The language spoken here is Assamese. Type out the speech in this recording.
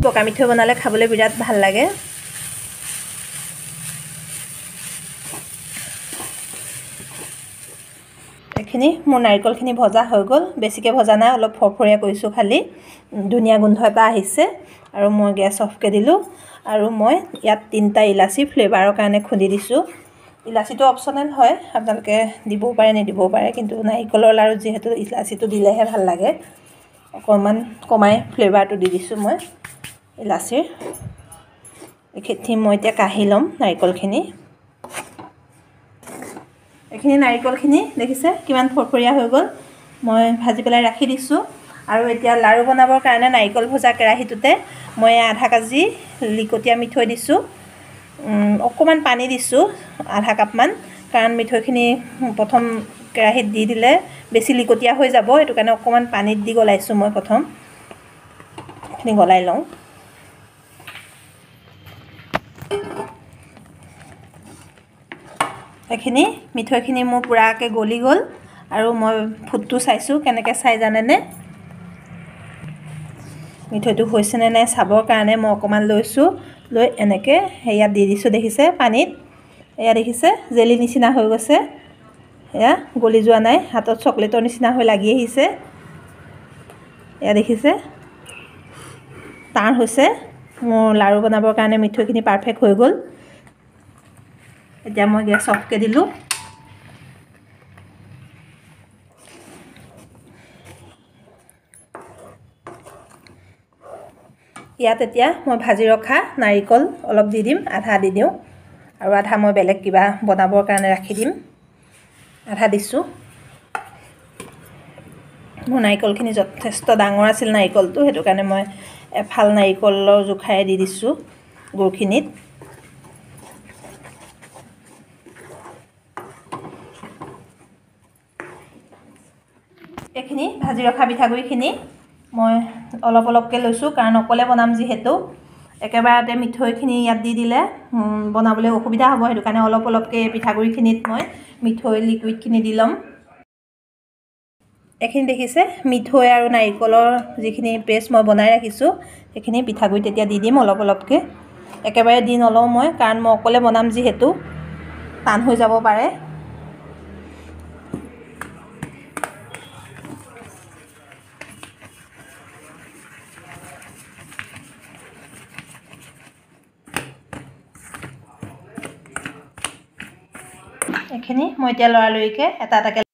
পকা মিঠৈ বনালে খাবলৈ বিৰাট ভাল লাগে এখিনি মোৰ নাৰিকলখিনি ভজা হৈ গ'ল বেছিকৈ ভজা নাই অলপ ফৰফৰীয়া কৰিছোঁ খালি ধুনীয়া গোন্ধ এটা আহিছে আৰু মই গেছ অফকৈ দিলোঁ আৰু মই ইয়াত 3টা ইলাচি ফ্লেভাৰৰ কাৰণে খুন্দি দিছোঁ ইলাচিটো অপচনেল হয় আপোনালোকে দিবও পাৰে নিদিবও পাৰে কিন্তু নাৰিকলৰ লাৰু যিহেতু ইলাচিটো দিলেহে ভাল লাগে অকণমান কমাই ফ্লেভাৰটো দি দিছোঁ মই ইলাচিৰ এইখিনি মই এতিয়া কাঢ়ি ল'ম নাৰিকলখিনি এইখিনি নাৰিকলখিনি দেখিছে কিমান ফৰফৰীয়া হৈ গ'ল মই ভাজি পেলাই ৰাখি দিছোঁ আৰু এতিয়া লাৰু বনাবৰ কাৰণে নাৰিকল ভজা কেৰাহীটোতে মই আধা কেজি লিকটীয়া মিঠৈ দিছোঁ অকণমান পানী দিছোঁ আধা কাপমান কাৰণ মিঠৈখিনি প্ৰথম কেৰাহীত দি দিলে বেছি লিকটীয়া হৈ যাব এইটো কাৰণে অকণমান পানীত দি গলাইছোঁ মই প্ৰথম এইখিনি গলাই লওঁ এইখিনি মিঠৈখিনি মোৰ পুৰাকৈ গলি গ'ল আৰু মই ফুটটো চাইছোঁ কেনেকৈ চাই জানেনে মিঠৈটো হৈছেনে নাই চাবৰ কাৰণে মই অকণমান লৈছোঁ লৈ এনেকৈ ইয়াত দি দিছোঁ দেখিছে পানীত এয়া দেখিছে জেলি নিচিনা হৈ গৈছে এয়া গলি যোৱা নাই হাতত চকলেটৰ নিচিনা হৈ লাগি আহিছে এয়া দেখিছে টান হৈছে মোৰ লাৰু বনাবৰ কাৰণে মিঠৈখিনি পাৰফেক্ট হৈ গ'ল এতিয়া মই গেছ অফকৈ দিলোঁ ইয়াত এতিয়া মই ভাজি ৰখা নাৰিকল অলপ দি দিম আধা দি দিওঁ আৰু আধা মই বেলেগ কিবা বনাবৰ কাৰণে ৰাখি দিম আধা দিছোঁ মোৰ নাৰিকলখিনি যথেষ্ট ডাঙৰ আছিল নাৰিকলটো সেইটো কাৰণে মই এফাল নাৰিকলৰ জোখাৰে দি দিছোঁ গুৰখিনিত এইখিনি ভাজি ৰখা পিঠাগুড়িখিনি মই অলপ অলপকৈ লৈছোঁ কাৰণ অকলে বনাম যিহেতু একেবাৰতে মিঠৈখিনি ইয়াত দি দিলে বনাবলৈ অসুবিধা হ'ব সেইটো কাৰণে অলপ অলপকৈ পিঠাগুড়িখিনিত মই মিঠৈ লিকুইডখিনি দি ল'ম এইখিনি দেখিছে মিঠৈ আৰু নাৰিকলৰ যিখিনি পেষ্ট মই বনাই ৰাখিছোঁ সেইখিনি পিঠাগুড়িত এতিয়া দি দিম অলপ অলপকৈ একেবাৰে দি নলওঁ মই কাৰণ মই অকলে বনাম যিহেতু টান হৈ যাব পাৰে এইখিনি মই এতিয়া লৰালৰিকৈ এটা এটাকৈ